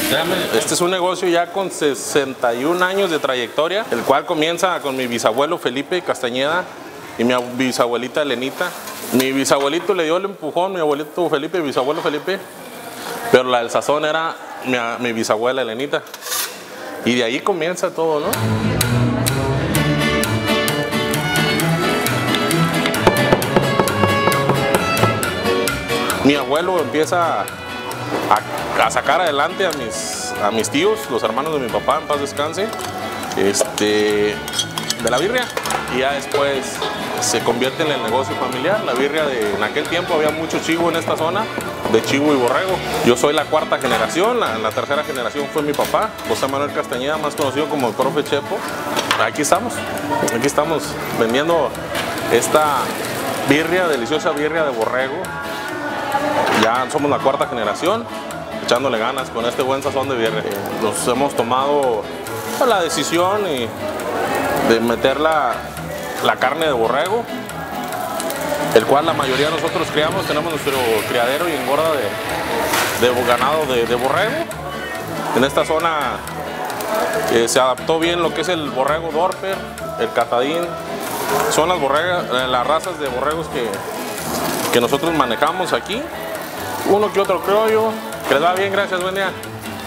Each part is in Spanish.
Este es un negocio ya con 61 años de trayectoria, el cual comienza con mi bisabuelo Felipe Castañeda y mi bisabuelita Elenita. Mi bisabuelito le dio el empujón, mi abuelito Felipe, mi bisabuelo Felipe, pero la del sazón era mi bisabuela Elenita. Y de ahí comienza todo, ¿no? Mi abuelo empieza a sacar adelante a mis tíos, los hermanos de mi papá, en paz descanse, de la birria. Y ya después se convierte en el negocio familiar. La birria en aquel tiempo había mucho chivo en esta zona, de chivo y borrego. Yo soy la cuarta generación, la tercera generación fue mi papá, José Manuel Castañeda, más conocido como el Profe Chepo. Aquí estamos vendiendo esta birria, deliciosa birria de borrego. Ya somos la cuarta generación, echándole ganas con este buen sazón de birria. Nos hemos tomado la decisión de meter la carne de borrego, el cual la mayoría de nosotros criamos. Tenemos nuestro criadero y engorda de ganado de borrego. En esta zona se adaptó bien lo que es el borrego Dorper, el Catadín. Son las razas de borregos que nosotros manejamos aquí. Uno que otro criollo, que les va bien, gracias, buen día.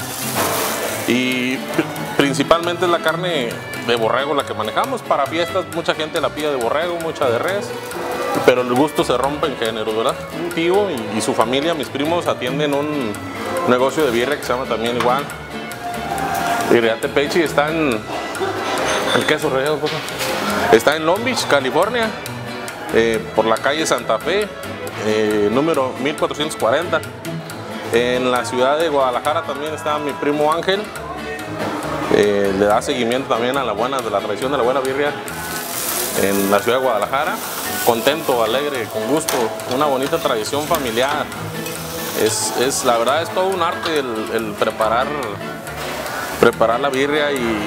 Y principalmente es la carne de borrego la que manejamos. Para fiestas mucha gente la pide de borrego, mucha de res, pero el gusto se rompe en género, ¿verdad? Un tío y su familia, mis primos, atienden un negocio de birria que se llama también igual Birria Tepechi. Está en el queso relleno, está en Long Beach, California, por la calle Santa Fe, número 1440. En la ciudad de Guadalajara también está mi primo Ángel. Le da seguimiento también a de la tradición de la buena birria en la ciudad de Guadalajara. Contento, alegre, con gusto, una bonita tradición familiar. La verdad es todo un arte el preparar la birria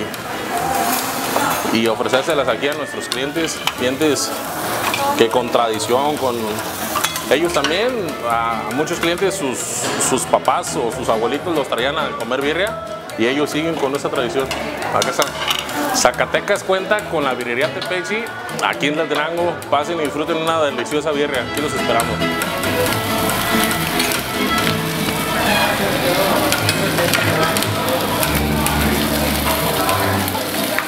y ofrecérselas aquí a nuestros clientes que con tradición, ellos también, a muchos clientes sus papás o sus abuelitos los traían a comer birria y ellos siguen con esa tradición. Acá está. Zacatecas cuenta con la birrería Tepechi, aquí en Tlaltenango. Pasen y disfruten una deliciosa birria, aquí los esperamos.